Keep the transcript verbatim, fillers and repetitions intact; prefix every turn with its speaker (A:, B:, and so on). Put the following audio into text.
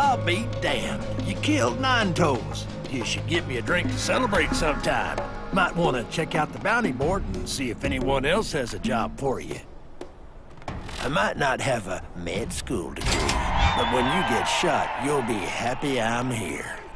A: I'll be damned. You killed Nine Toes. You should get me a drink to celebrate sometime. Might want to check out the bounty board and see if anyone else has a job for you. I might not have a med school degree, but when you get shot, you'll be happy I'm here.